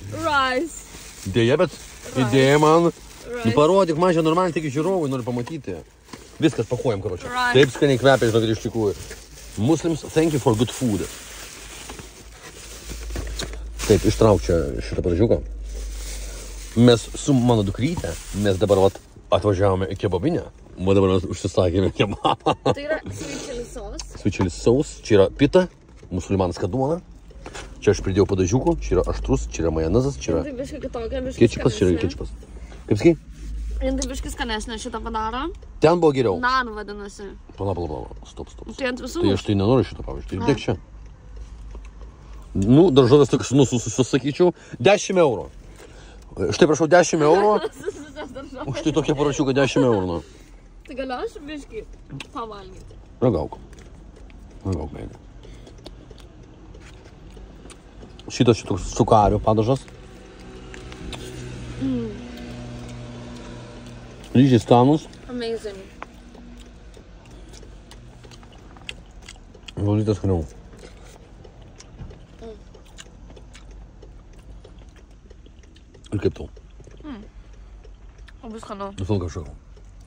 Rice. Dėja, bet idėja man. Parodyk man čia normaliai, tik žiūrovai nori pamatyti. Viskas pakuojam, karočią. Taip skaniai kvepia, žinokit, iš tikrųjų. Muslims, thank you for good food. Taip, ištrauk čia šitą paražiuką. Mes su mano dukryte, mes dabar atvažiavome į kebabinę. O dabar mes užsisakėme kebabą. Tai yra sweet chili sauce. Sweet chili sauce. Čia yra pita, musulmanska duona. Čia aš pridėjau padažiukų, čia yra aštrus, čia yra majonezas, čia yra kečupas, čia yra kečupas. Kaip sakai? Indai biškis skanesnė šitą padaro. Ten buvo geriau. Nan vadinasi. Pala. Stop. Tai ant visų? Tai aš tai nenoriu šitą, pavyzdžiui. Tai dėk čia. Nu, daržovės toks susakyčiau. 10 eurų. Štai prašau, 10 eurų. Už tai tokia parašiuka 10 eurų. Tai galiu aš biškį pavalgyti. Ragauk, meilė. Šitas šitoks su kariu padažas. Ryžiai skanus. Amazing. Valytas skaniau. Ir kaip tau? Labai skanu. Visą laiką šakau.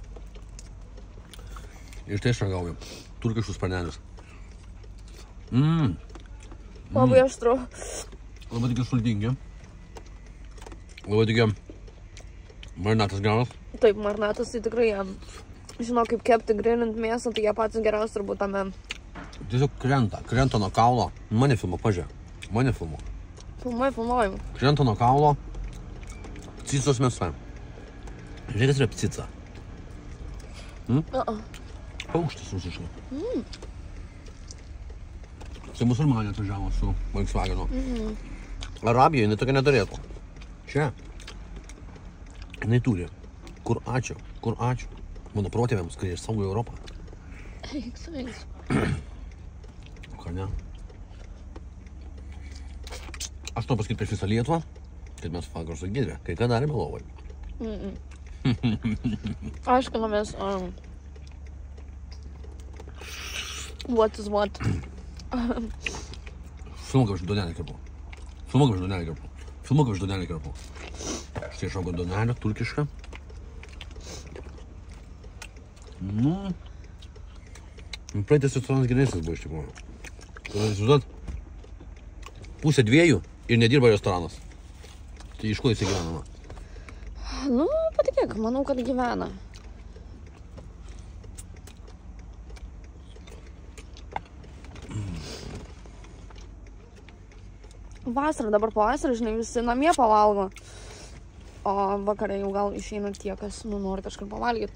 Ir tai aš ragauju. Turkiškus sparnelius. Labai aštru. Labai tokie sultingi. Labai tokie marinatas geras. Taip, marinatas tai tikrai jie žino kaip kepti grilint mėsą, tai jie patys geriausi turbūt tame. Tiesiog krenta nuo kaulo. Mane filmuok, pažiūrėk. Mane filmuok. Filmuoju. Krenta nuo kaulo. Cicos mėsa. Žiūrėk, kas yra pcica. Paukštis rusiškai. Tai musulmanė atvažiavo su Volkswagenu. Arabija, jinai tokia neturėtų. Čia. Jinai turi. Kur ačiū. Mano protėviams, kurie išsaugojo Europą. Ką ne? Aš to pasakyti prieš visą Lietuvą, kad mes fakar su Giedre, kai ką darėme lovai. Aiškinomės, what is what. Filmuok aš donelį kerpu. Štai išaugo donelė, turkiška. Praeitas restoranas geresnis buvo iš tikrųjų. Pusė 2 ir nedirba restoranas. Tai iš ko jisai gyvenama? Nu, patikėk, manau, kad gyvena. Vasarą, dabar po vasarą, žinai, visi namie pavalgo. O vakarą jau gal išeina tie, kas nori kažkur pavalgyti.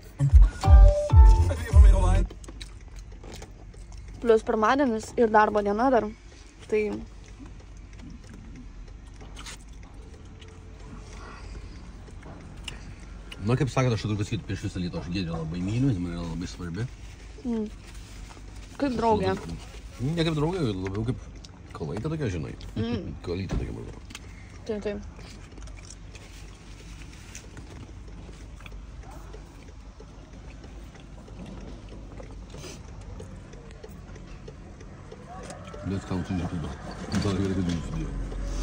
Plius pirmadienis ir darbo diena dar. Tai... Nu, kaip sakot, aš turiu pasakyti prieš visą Lietuvą, aš Giedrę labai myliu, jis man yra labai svarbi. Kaip draugė. Ne kaip draugė, labiau kaip kalaitė tokia, žinai. Kalytė tokia maždaug. Taip. Bet ką tu nežinai. Gal gerai, kad jūs sudėjo.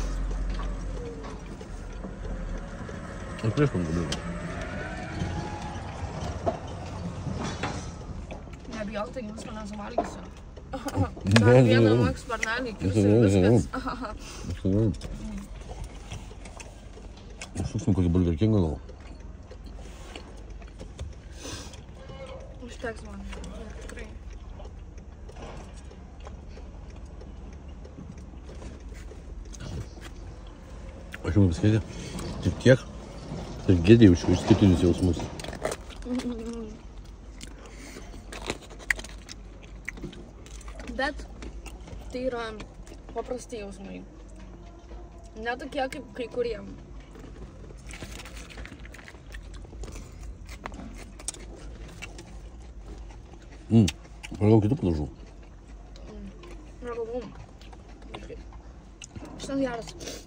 Ar prieš man vadovą? Nebijok, taigi visko nesuvalgysiu. Dar vieną maks sparnelį, kiusi ir viskas. Aš suksim kokį Burger Kingą gal. Užteks man, tikrai. Aš jums pasakyti, tik tiek, tai Giedrė jaučiu išskirtinius jausmus. Bet tai yra paprasti jausmai. Ne tokie kaip kai kuriem. Ragau kitų padažų. Ragau. Šitas geras.